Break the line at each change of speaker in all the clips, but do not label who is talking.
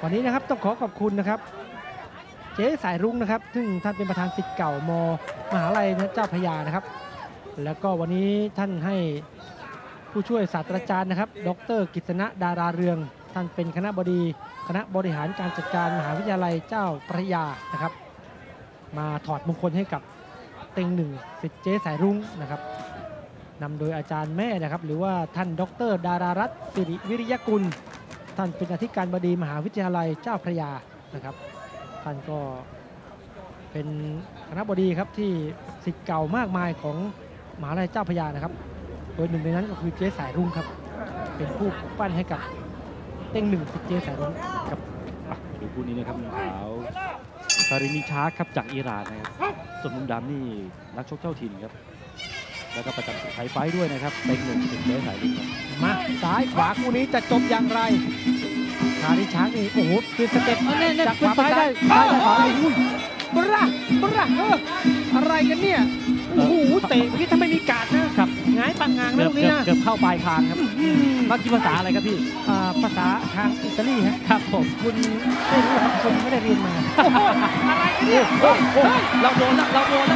วันนี้นะครับต้องขอขอบคุณนะครับเจ๊สายรุ้งนะครับซึ่งท่านเป็นประธานศิษย์เก่ามมหาลัยเจ้าพระยานะครับแล้วก็วันนี้ท่านให้ผู้ช่วยศาสตราจารย์นะครับดร.กฤษณะดาราเรืองท่านเป็นคณบดีคณะบริหารการจัดการมหาวิทยาลัยเจ้าพระยานะครับมาถอดมงคลให้กับเต็งหนึ่งศิษย์เจ๊สายรุ้งนะครับนำโดยอาจารย์แม่นะครับหรือว่าท่านดร.ดารารัตน์สิริวิริยกุลท่านเป็นอธิการบดีมหาวิทยาลัยเจ้าพระยานะครับท่านก็เป็นคณบดีครับที่ศิษย์เก่ามากมายของมหาวิทยาลัยเจ้าพระยานะครับโดยหนึ่งในนั้นก็คือเจ๊สายรุ้งครับเป็นผู้ปั้นให้กับเต็งหนึ่งศิษย์เจ๊สายรุ้งครับ
ดูคู่นี้นะครับขาวคาริมิชาร์ครับจากอิหร่านนะครับส่วนมุมดำนี่นักชกเจ้าถิ่นครับแล้วก็ประจำศึกไทยไฟด้วยนะครับเต็งหนึ่งศิษย์เจ๊สายรุ้งครับ
มาซ้ายขวาคู่นี้จะจบอย่างไรคาริช้างนี่โอ้โหคือสเต็ปจากขวาไปได้ซ้ายขวาบระอะไรกันเนี่ยโอ้โหเตะเมื่อกี้ถ้าไม่มีกาดนะครับง่ายปังงางนะตรงนี้นะ
เกือบเข้าปลายคางครับเมื่อกี้ภาษาอะไรครับพี่
ภาษาทางอิตาลี
ครับผม
คุณไม่รู้ครับคุณไม่ได้เรียนมาอะไรกันเนี่ย
เราโดนแล้ว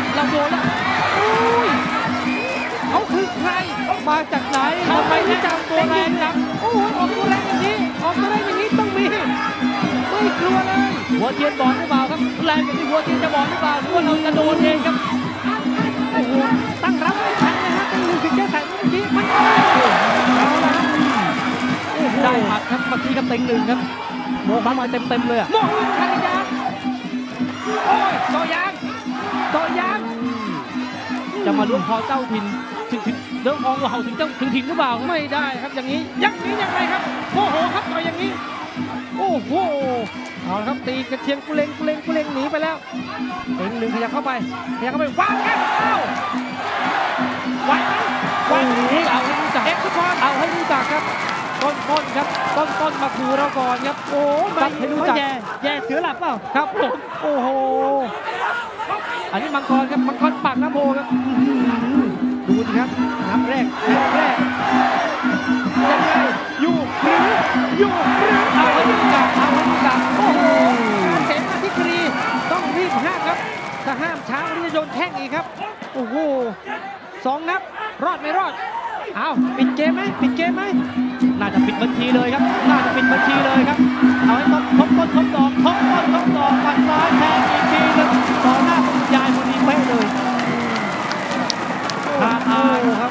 เขาคือใครมาจากไหน
ทำไมที่จำตัวแรงจัง
โอ้โหออกตัวแรงอย่างนี้ต้องมีไม่กลัวเลย
หัวเทียนบอลหรือเปล่าครับแรงอย่างที่หัวเทียนจะบอลหรือเปล่าหรือว่าเราจะโดนเองครับ
โอ้โหตั้งรับไม่ทันนะฮะตั้งรู้สึกจะใส่เมื่อกี้มัน
ได้หมัดครับเมื่อกี้กับเต็งหนึ่งครับโมงมาเต็มเลยอ่ะ
โมงคาริยาโอ้ยต่อยาง
จะมาลุ้นคอเจ้าถิ่นถึงเรื่องของเราถึงถิ่นหรือเปล่า
ไม่ได้ครับอย่างนี้ยังไงครับโอ้โหครับต่อยอย่างนี้โอ้โหเอาละครับตีกระเทียงกุเลงหนีไปแล้วเต็งหนึ่งขยับเข้าไปวางแข้งไหว
เอาให้รู้จักครับต้นครับต้นมาขู่เราก่อนครับ
โอ้ไม่ให้รู้จักแย่เสือหลับเปล่า
ครับผม
โอ้โหอันนี้มังกรครับมังกรปากน้ำโพครับดูสิครับนับแรกยังไงอยู่หรือ
เอาให้รู้จัก
โอ้โหเสนาธิกรีต้องรีบห้ามครับถ้าห้ามช้าวันนี้จะโดนแข้งอีกครับโอ้โห2 นับรอดไม่รอดเอาปิดเกมไหม
น่าจะปิดบัญชีเลยครับเอาให้ทบต้นทบดอกปัดซ้ายแทงอีกทีนึงต่อหน้าคุณยายคนนี้เป๊ะเลย
ท่าทางครับ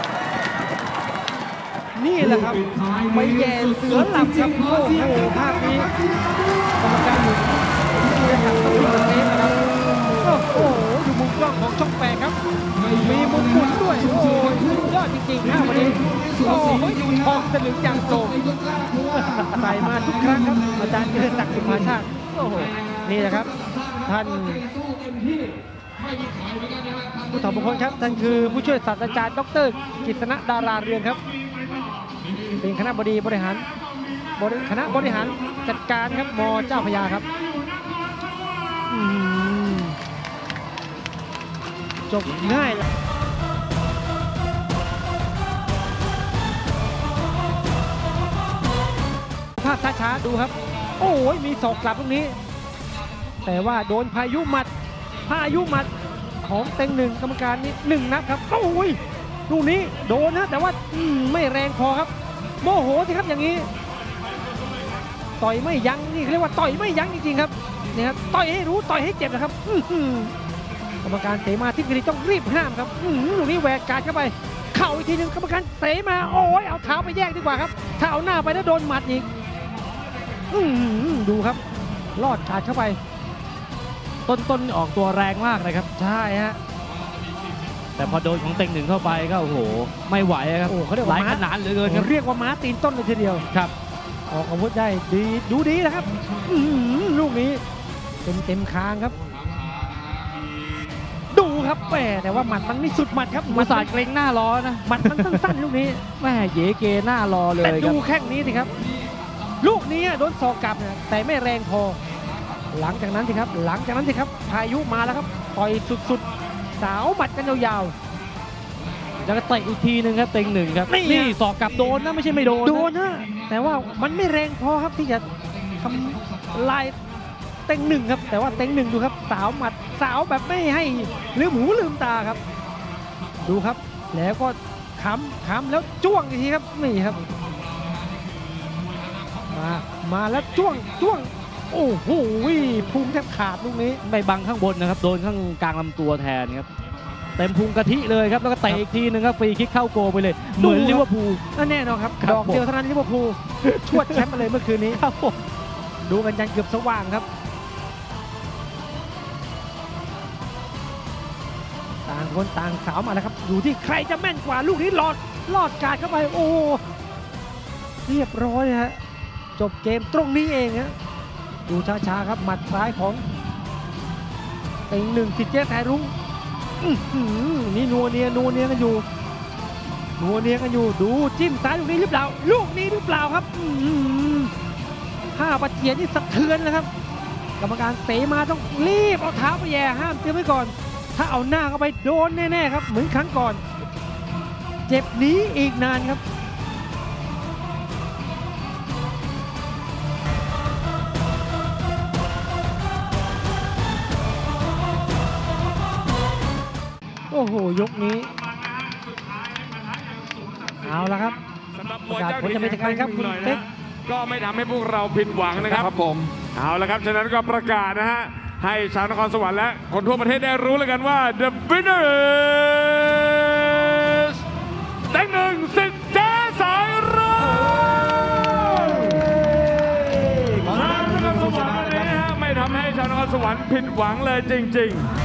นี่แหละครับไปแย่เสือหลับครับโอ้โหภาพนี้กรรมการดูนะครับต้องมีแบบนี้นะครับโอ้โหดูมุมกล้องของช่องแปดครับมีมุมหมุนด้วยโอ้ยยอดจริงๆวันนี้โอ้ยดูทองสลึงอย่างโปร่งใส่มาทุกครั้งครับอาจารย์เจริญศักดิ์สุภาชาติโอ้โหนี่แหละครับท่านผู้ถอดมงคลครับท่านคือผู้ช่วยศาสตราจารย์ดร.กฤษณะดาราเรืองครับเป็นคณะบดีบริหารคณะบริหารจัดการครับม.เจ้าพระยาครับจบง่ายเลยภาพช้าๆดูครับโอ้ยมีศอกกลับตรงนี้แต่ว่าโดนพายุหมัดของเต็งหนึ่งกรรมการนี่1 นับครับโอ้ยลูกนี้โดนนะแต่ว่าไม่แรงพอครับโมโหสิครับอย่างนี้ต่อยไม่ยั้งนี่เรียกว่าต่อยไม่ยั้งจริงๆครับนี่ครับต่อยให้รู้ต่อยให้เจ็บนะครับกรรมการเสมาธิกรีต้องรีบห้ามครับลูกนี้แหวกการเข้าไปเข่าอีกทีนึงกรรมการเสมาโอ้ยเอาเท้าไปแยกดีกว่าครับถ้าเอาหน้าไปแล้วโดนหมัดอีกดูครับลอดขาดเข้าไป
ต้นออกตัวแรงมากนะครับ
ใช่ฮะ
แต่พอโดนของเต็งหนึ่งเข้าไปก็โอ้โหไม่ไหวครับ
โอ้เขาเรียกว่า
หลายขนาดเหลือเกิน
เรียกว่าม้าตีนต้นเลยทีเดียว
ครับ
ออกอาวุธได้ดีดูดีนะครับลูกนี้เต็มคางครับดูครับแหมแต่ว่าหมัดมันไม่สุดหมัดครับ
มาสาดเกรงหน้ารอนะ
หมัดมันสั้นๆลูกนี้
แหมเยเกหน้ารอเลย
แต่ดูแข้งนี้สิครับลูกนี้โดนศอกกลับนะแต่ไม่แรงพอหลังจากนั้นสิครับพายุมาแล้วครับต่อยสุดๆสาวหมัดกันยาวๆ
แล้วก็เตะอีกทีนึงครับเต็งหนึ่งครับนี่ศอกกลับโดนนะไม่ใช่ไม่โดน
นะแต่ว่ามันไม่แรงพอครับที่จะทำลายเต็งหนึ่งครับแต่ว่าเต็งหนึ่งดูครับสาวหมัดสาวแบบไม่ให้ลืมหูลืมตาครับดูครับแล้วก็ค้ำแล้วจ้วงอีกทีครับนี่ครับมาแล้วจ้วงโอ้โหพุงแทบขาดลูกนี้
ไม่บังข้างบนนะครับโดนข้างกลางลำตัวแทนครับเต็มพุงกะทิเลยครับแล้วก็เตะอีกทีนึงครับฟรีคิกเข้าโกไปเลยเหมือนลิเวอร์พูล
แน่นอนครับ
ครับ
ดอกเดียวเท่านั้นลิเวอร์พูลชวดแชมป์มาเลยเมื่อคืนนี้
ครับผม
ดูกันยันเกือบสว่างครับต่างคนต่างสาวมาแล้วครับอยู่ที่ใครจะแม่นกว่าลูกนี้ลอดการเข้าไปโอ้เรียบร้อยฮะจบเกมตรงนี้เองฮะดูช้าๆครับหมัดซ้ายของเต็งหนึ่งสิทธิ์เจ๊สายรุ้งนี่นัวเนียกันอยู่ดูจิ้มซ้ายลูกนี้หรือเปล่าครับห้าปัจเจียนนี่สะเทือนนะครับกรรมการเตะมาต้องรีบเอาเท้าไปแย่ห้ามเตรียมไว้ก่อนถ้าเอาหน้าเข้าไปโดนแน่ๆครับเหมือนครั้งก่อนเจ็บหนีอีกนานครับโอ้โหยกนี้เอาละครับ
สำหรับม
ป
วย
ระกาศ
เจ้า
ผล
ถิ่น
จะเป็นยังไงครับคุณ
หน่อย
เป๊ก
นะก็ไม่ทำให้พวกเราผิดหวังนะครับครับผมเอาละครับฉะนั้นก็ประกาศนะฮะให้ชาวนครสวรรค์และคนทั่วประเทศได้รู้แล้วกันว่า The winner is เต็งหนึ่งสิทธิ์เจ๊สายรุ้งชาวนครสวรรค์วันนี้ฮะไม่ทำให้ชาวนครสวรรค์ผิดหวังเลยจริงๆ